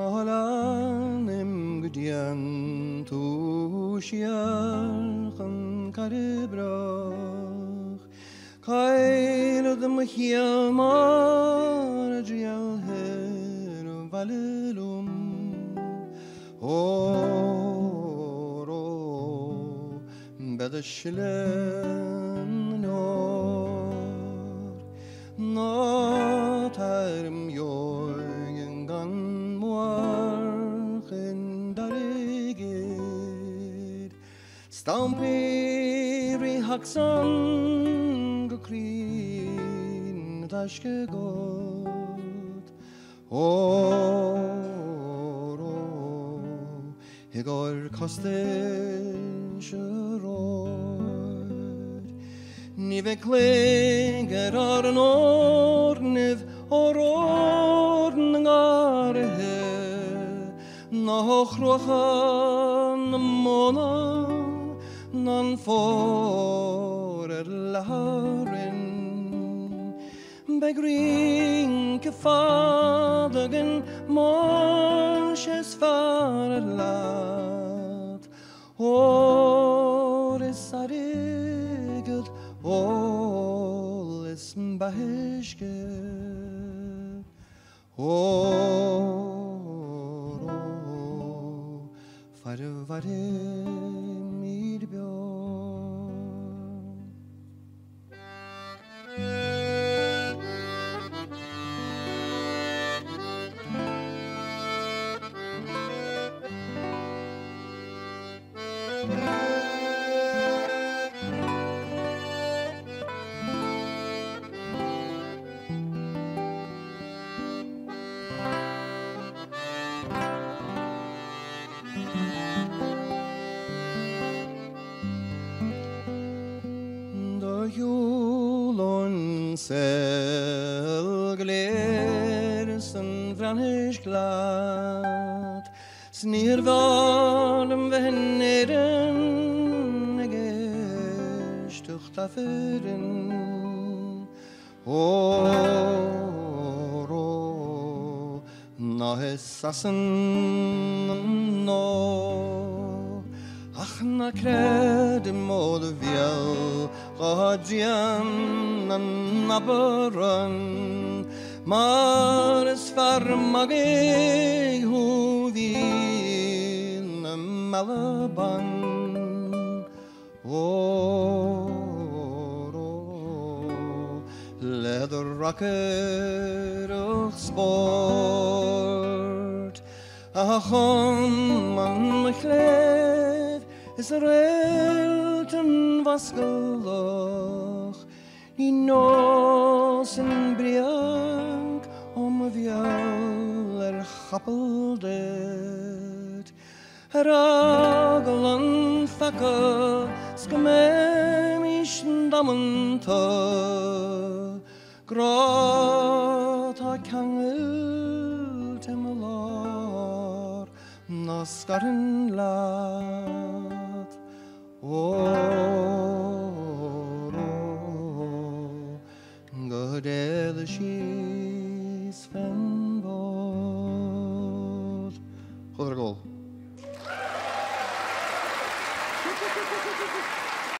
Mahalanım gdiyan tuşyarın karibrach Kayladım hiyamar her valelum Oro bedeshlen nor Notarım yorgen muarchen darigir Stampiri haksan gekrin taşke got Oro Hegor kosten şeror Nive kleger arn ornev orngarhe Noch rochan mona nan forerlaren Begrin kefadagen morsches farlat Ores aregelt Oles baheshket Oro Farvare mirbjörn Julon selglersen franhisch glad Snirvalem venneren gestuchtaferen Oro nahessassen no Ach na kredem od viel Gadian an nabaran Mares farmage huvin malaban Oro leather rocket of sport Achon man mechlev Israelten vaskeloch I nosen briak vialer chappeldet Raglan fakka skememischen damenta Grata kangel temelar Naskaren lat Oro Godel she's fenbod Goed